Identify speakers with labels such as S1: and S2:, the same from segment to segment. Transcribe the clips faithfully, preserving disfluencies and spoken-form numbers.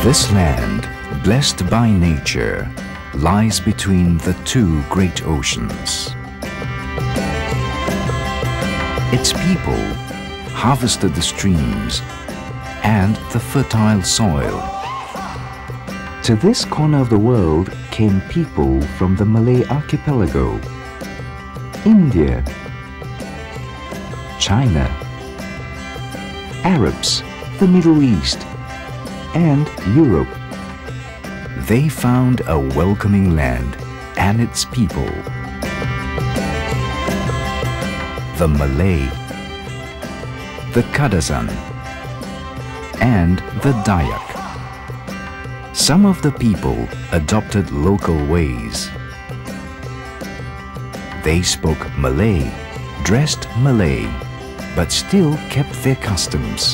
S1: This land, blessed by nature, lies between the two great oceans. Its people harvested the streams and the fertile soil. To this corner of the world came people from the Malay archipelago, India, China, Arabs, the Middle East, and Europe. They found a welcoming land and its people. The Malay, the Kadazan, and the Dayak. Some of the people adopted local ways. They spoke Malay, dressed Malay, but still kept their customs.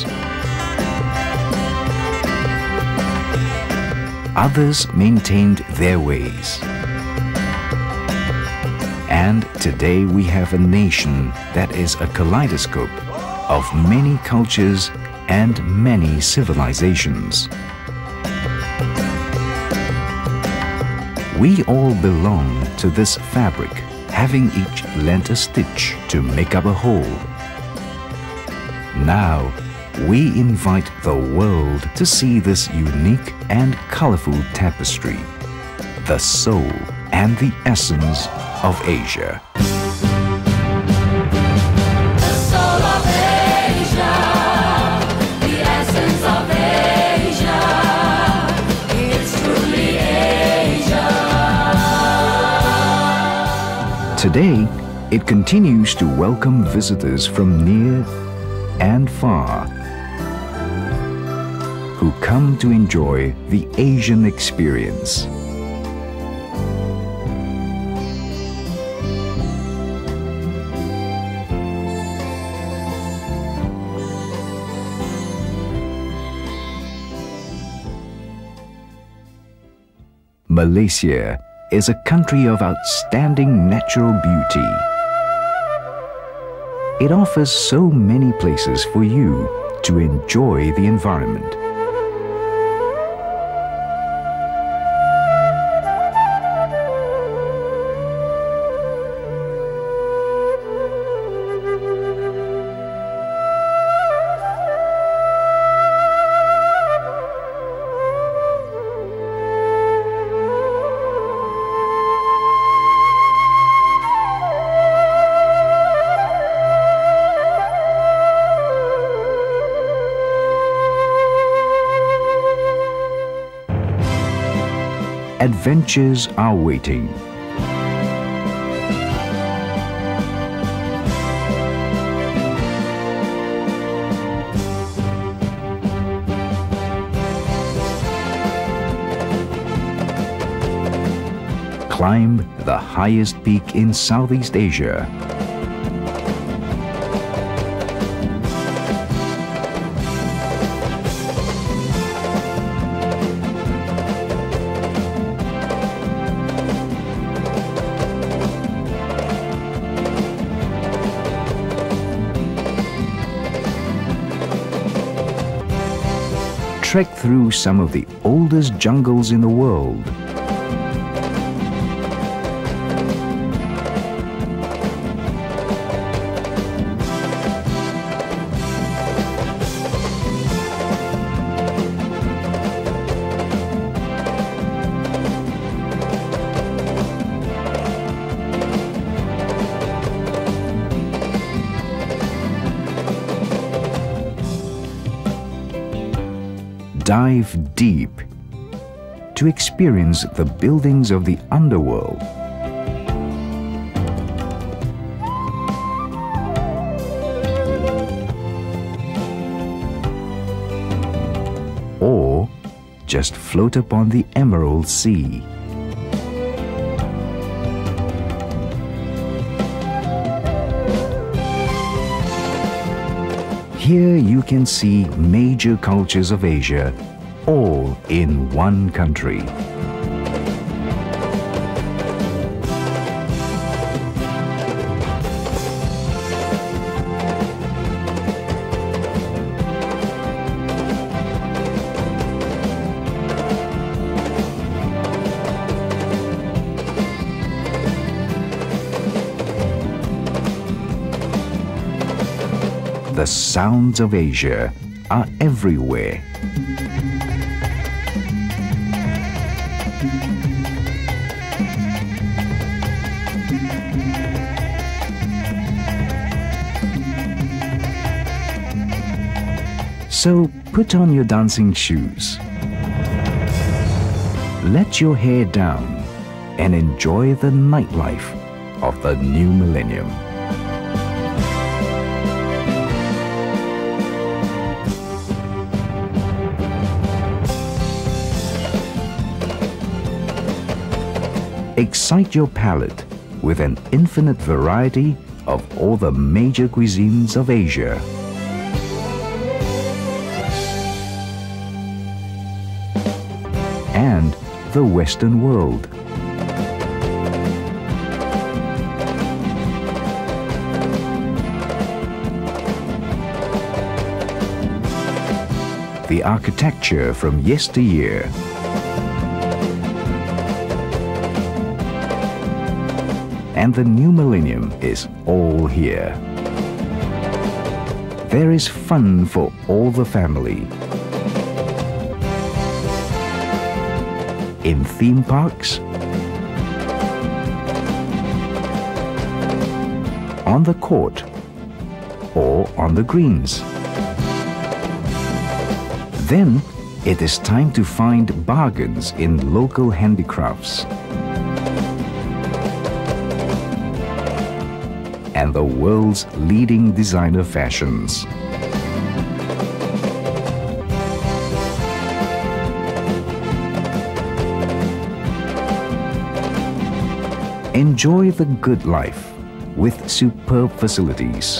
S1: Others maintained their ways. And today we have a nation that is a kaleidoscope of many cultures and many civilizations. We all belong to this fabric, having each lent a stitch to make up a whole. Now, we invite the world to see this unique and colorful tapestry, the soul and the essence of Asia.
S2: The soul of Asia, the essence of Asia, it's truly Asia.
S1: Today, it continues to welcome visitors from near and far who come to enjoy the Asian experience. Malaysia is a country of outstanding natural beauty. It offers so many places for you to enjoy the environment. Adventures are waiting. Climb the highest peak in Southeast Asia. Trek through some of the oldest jungles in the world. Dive deep to experience the buildings of the underworld. Or just float upon the Emerald Sea. Here you can see major cultures of Asia all in one country. The sounds of Asia are everywhere. So put on your dancing shoes. Let your hair down and enjoy the nightlife of the new millennium. Excite your palate with an infinite variety of all the major cuisines of Asia. And the Western world. The architecture from yesteryear. And the new millennium is all here. There is fun for all the family. In theme parks, on the court, or on the greens. Then it is time to find bargains in local handicrafts and the world's leading designer fashions. Enjoy the good life with superb facilities.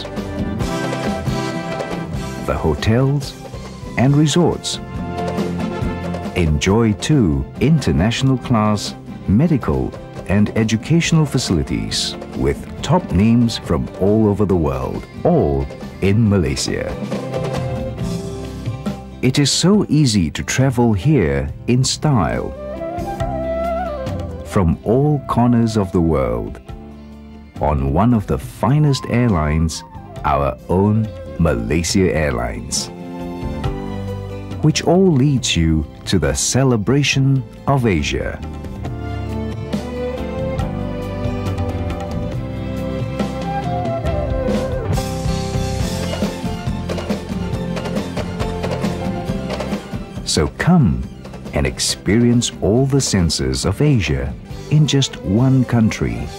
S1: The hotels and resorts. Enjoy too international class medical and educational facilities with top names from all over the world, all in Malaysia. It is so easy to travel here in style. From all corners of the world, on one of the finest airlines, our own Malaysia Airlines, which all leads you to the celebration of Asia. So come and experience all the senses of Asia in just one country.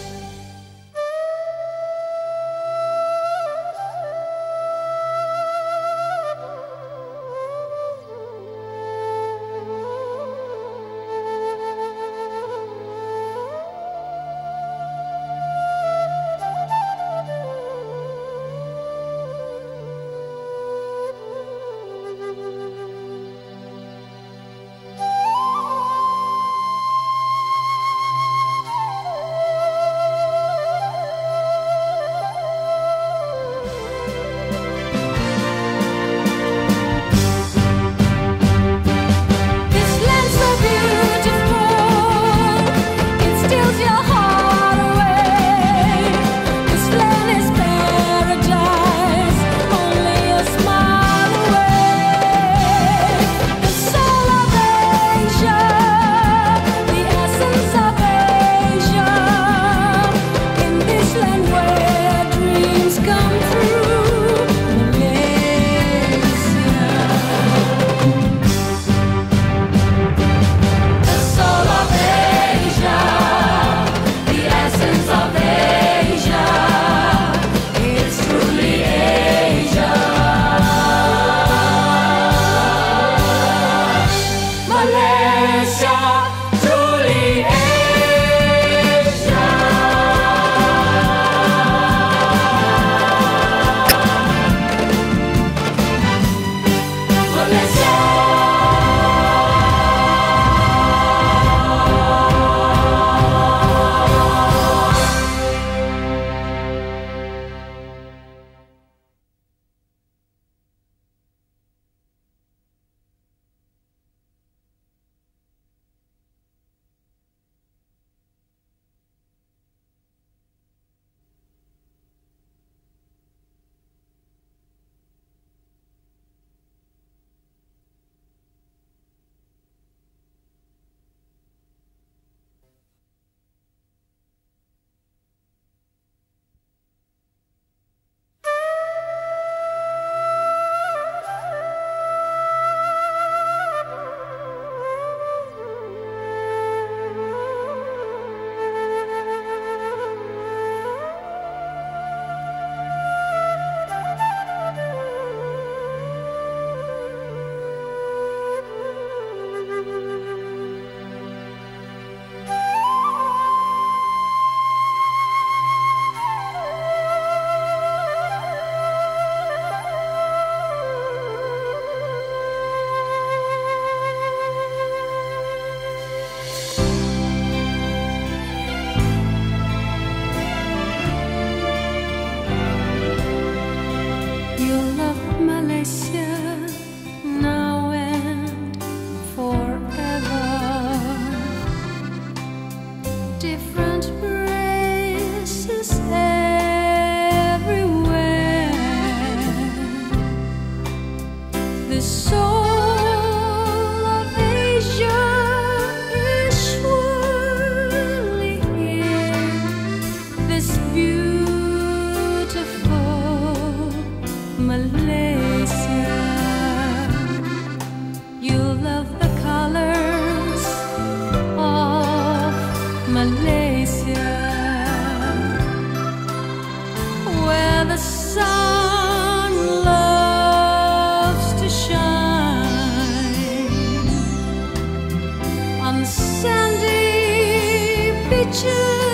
S2: nature.